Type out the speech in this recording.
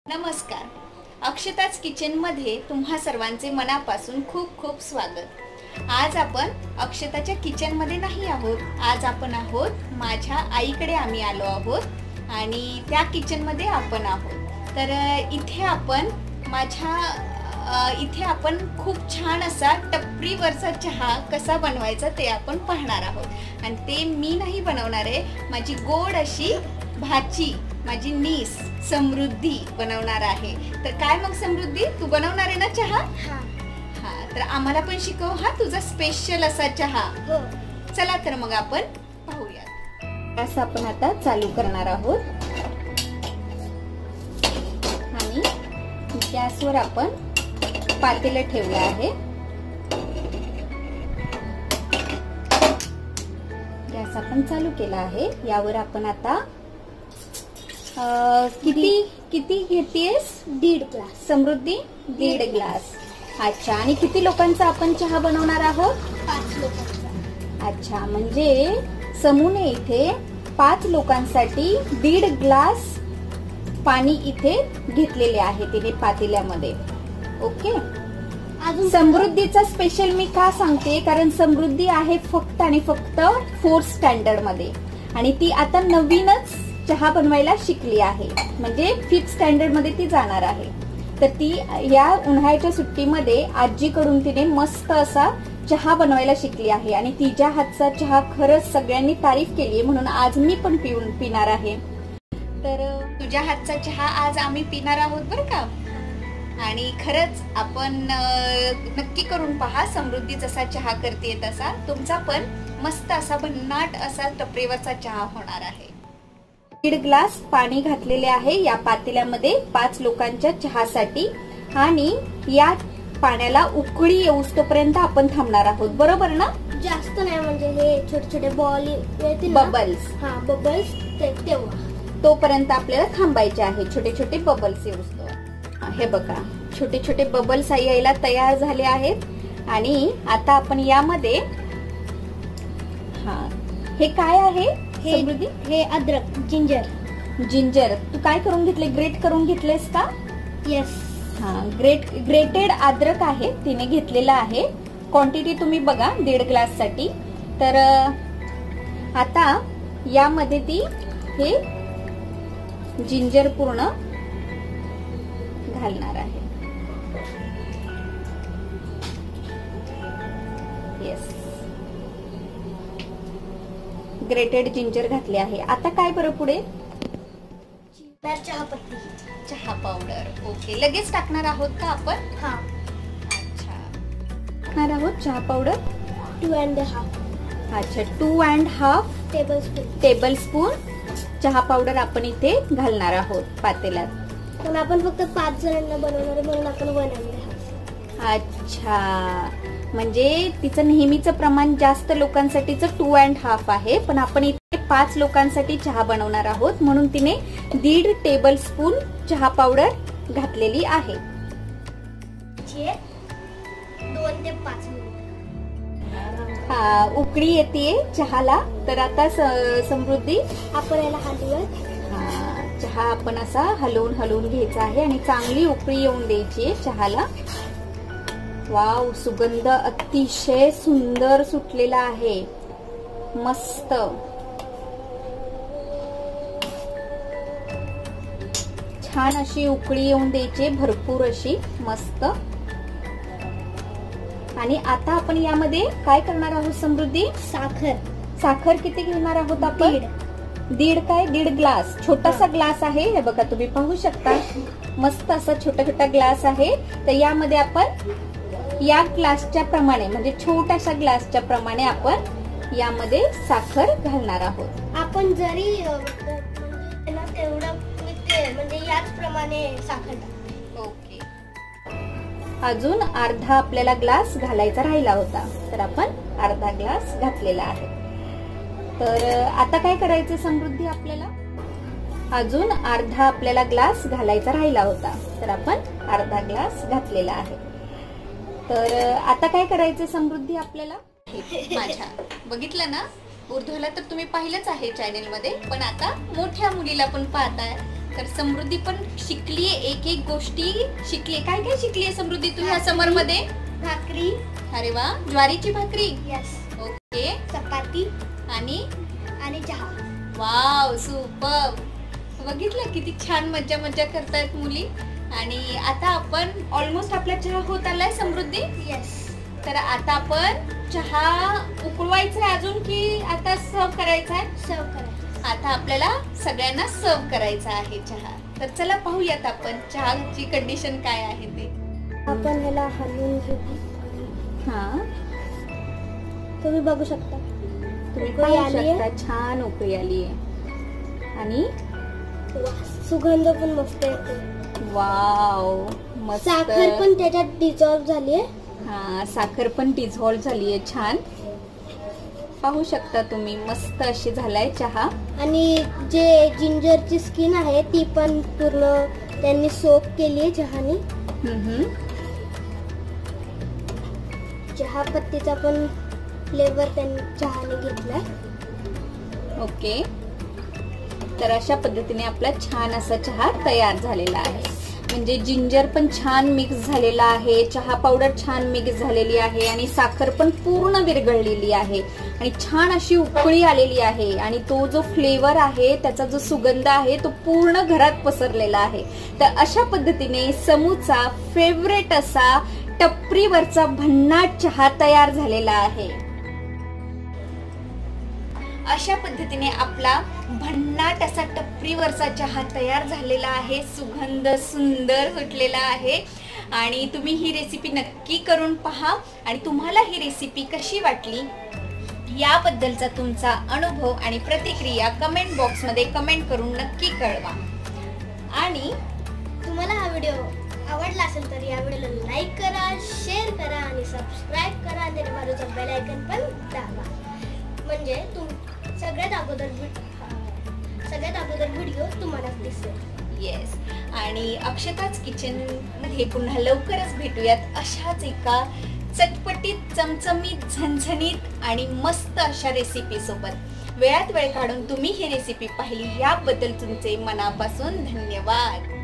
नमस्कार. अक्षताच किचनमध्ये तुम्हा सर्वांचे मनापासून खूप खूप स्वागत. आज आपण अक्षताच्या किचनमध्ये नाही आहोत, आज आपण आहोत माझ्या आईकडे आम्ही आलो आहोत आणि त्या किचनमध्ये आपण आहोत. तर इथे आपण खूप छान असा टपरीवरचा चहा कसा बनवायचा ते आपण पाहणार आहोत. आणि ते मी नाही बनवणार आहे, माझी गोड अशी भाची, माझी नीस समृद्धी बनवणार आहे. तर काय मग समृद्धी, तू बनवणार आहे ना चहा? हा, तर आम्हाला पण शिकव हा तुझा स्पेशल असा चहा. चला तर मग आपण पाहूया. असं आपण आता चालू करणार आहोत आणि गॅसवर आपण पातेलं ठेवलं आहे. गॅस आपण चालू केला आहे. यावर आपण आता किती घेतेस? 1.5 ग्लास. समृद्धी 1.5 ग्लास. अच्छा, आणि किती लोकांचा आपण चहा बनवणार आहोत? 5 लोकांचा. अच्छा, म्हणजे समूने इथे 5 लोकांसाठी 1.5 ग्लास पाणी इथे घेतलेले आहे तिने पातेल्यामध्ये. ओके. समृद्धीचा स्पेशल मी का सांगते, कारण समृद्धी आहे फक्त आणि फक्त 4th स्टँडर्ड मध्ये आणि ती आता नवीनच चहा बनवायला शिकली आहे, म्हणजे 5th स्टँडर्ड मध्ये ती जाणार आहे. तर ती या उन्हाळ्याच्या सुट्टीमध्ये आजीकडून तिने मस्त असा चहा बनवायला शिकली आहे आणि तिच्या हातचा चहा खरंच सगळ्यांनी तारीफ केली, म्हणून आज मी पण पिणार आहे. तर तुझ्या हातचा चहा आज आम्ही पिणार आहोत बरं का. आणि खरंच आपण नक्की करून पहा, समृद्धी जसा चहा करते तसा तुमचा पण मस्त असा भन्नाट असा टपरीवरचा चहा होणार आहे. 1.5 ग्लास पाणी घातलेले आहे या पातेल्यामध्ये 5 लोकांच्या चहासाठी आणि या पाण्याला उकळी येऊस तोपर्यंत आपण थांबणार आहोत, बरोबर ना? जास्त नाही, म्हणजे हे छोटे छोटे बॉल येतील, बबल्स. हा, बबल्स तेव्हा तोपर्यंत आपल्याला थांबायचे आहे. छोटे छोटे बबल्स येऊस. हे बघा, छोटे छोटे बबल्स यायला तयार झाले आहेत आणि आता आपण यामध्ये हे काय आहे समृद्धी? हे अद्रक, जिंजर. तू काय करून घेतले? ग्रेट करून घेतलेस का? येस. हा, ग्रेटेड अद्रक आहे तिने घेतलेला आहे. क्वांटिटी तुम्ही बघा 1.5 ग्लास साठी. तर आता यामध्ये ती हे जिंजर पूर्ण घालणार आहे. येस, ग्रेटेड जिंजर घातले आहे. आता काय बरं पुढे? चहापत्ती, चहा पावडर. ओके, लगेच टाकणार आहोत का आपण? हा. अच्छा, टाकणार आहोत चहा पावडर 2.5. अच्छा, 2.5 टेबल स्पून चहा पावडर आपण इथे घालणार आहोत पातेल्यात. पण आपण फक्त 5 जणांना बनवणार आहे म्हणून आपण 1.5. अच्छा, म्हणजे तिचं नेहमीचं प्रमाण जास्त लोकांसाठीचं 2.5 आहे, पण आपण इथे 5 लोकांसाठी चहा बनवणार आहोत म्हणून तिने 1.5 टेबल स्पून चहा पावडर घातलेली आहे. 2 ते 5 मिनिट. हा, उकळी येते चहाला. तर आता समृद्धी आपण याला हलवत, चहा आपण असा हलवून घ्यायचा आहे आणि चांगली उकळी येऊन द्यायची आहे चहाला. वाव, सुगंध अतिशय सुंदर सुटलेला आहे, मस्त. छान अशी उकळी येऊन द्यायची, भरपूर अशी मस्त. आणि आता आपण यामध्ये काय करणार आहोत समृद्धी? साखर किती घेणार आहोत आपण? 1.5 ग्लास. छोटासा ग्लास आहे, हे बघा तुम्ही पाहू शकता, मस्त असा छोटा ग्लास आहे. तर यामध्ये आपण या ग्लासच्या प्रमाणे, म्हणजे छोट्याशा ग्लासच्या प्रमाणे आपण यामध्ये साखर घालणार आहोत. आपण जरी तेवढं म्हणजे याच प्रमाणे साखर टाकू. ओके. अजून अर्धा आपल्याला ग्लास घालायचा राहिला होता, तर आपण अर्धा ग्लास घातलेला आहे. तर आता काय करायचं समृद्धी? आपल्याला अजून अर्धा आपल्याला ग्लास घालायचा राहिला होता, तर आपण अर्धा ग्लास घातलेला आहे. तर आता काय करायचं समृद्धी आपल्याला? माझ्या बघितलं ना, उर्दूला तर तुम्ही पाहिलंच आहे चॅनेल मध्ये, पण आता मोठ्या मुलीला पण पाहताय. तर समृद्धी पण शिकलीये, एक एक गोष्टी शिकली. काय काय शिकलीये समृद्धी तू ह्या समर मध्ये? भाकरी. अरे वा, ज्वारीची भाकरी. यस. ओके. चपाती आणि चहा. Wow, super. बघितलं किती छान मज्जा मज्जा करतायत मुली. आणि आता आपण ऑलमोस्ट आपला चहा होत आलाय समृद्धी. यस. तर आता आपण चहा उकळवायचा आहे अजून की आता सर्व करायचा आहे? सर्व करायचा. आता आपल्याला सगळ्यांना सर्व करायचा आहे चहा. तर चला पाहूयात आपण चहाची कंडिशन काय आहे ते. आपण ह्याला हलवून घेऊ. हा, तुम्ही बघू शकता. तुम्ही पाहू शकता छान उकळी आली आहे. आणि सुगंध पण मस्त येतो. वाव, मस्त. साखर पण त्याच्यात डिझॉल्व झाली आहे. हा, साखर पण डिझॉल्व झाली आहे. छान पाहू शकता तुम्ही, मस्त अशी झालाय चहा. आणि जे जिंजरची स्किन आहे ती पण पूर्ण त्यांनी सोप केली आहे चहाने. चहा पत्तीचा पण फ्लेवर त्यांनी चहाने घेतलाय. ओके. तर अशा पद्धतीने आपला छान असा चहा तयार झालेला आहे. म्हणजे जिंजर पण छान मिक्स झालेला आहे, चहा पावडर छान मिक्स झालेली आहे आणि साखर पण पूर्ण विरघळलेली आहे आणि छान अशी उकळी आलेली आहे. आणि तो जो फ्लेवर आहे, त्याचा जो सुगंध आहे तो पूर्ण घरात पसरलेला आहे. तर अशा पद्धतीने समूचा फेवरेट असा टपरीवरचा भन्नाट चहा तयार झालेला आहे. अशा पद्धतीने आपला भन्नाट असा टपरीवरचा चहा तयार झालेला आहे. सुगंध सुंदर सुटलेला आहे. आणि तुम्ही ही रेसिपी नक्की करून पहा. आणि तुम्हाला ही रेसिपी कशी वाटली याबद्दलचा तुमचा अनुभव आणि प्रतिक्रिया कमेंट बॉक्समध्ये कमेंट करून नक्की कळवा. आणि तुम्हाला हा व्हिडिओ आवडला असेल तर या व्हिडिओला लाईक करा, शेअर करा आणि सबस्क्राईब करा आणि त्याच्या बाजूचा बेल आयकॉन पण दाबा. म्हणजे सगळ्यात अगोदर व्हिडिओ तुम्हाला दिसेल. येस. आणि अक्षताच किचन मध्ये पुन्हा लवकरच भेटूयात अशाच एका चटपटीत, चमचमीत, झणझणीत आणि मस्त अशा रेसिपी सोबत. वेळात वेळ काढून तुम्ही ही रेसिपी पाहिली याबद्दल तुमचे मनापासून धन्यवाद.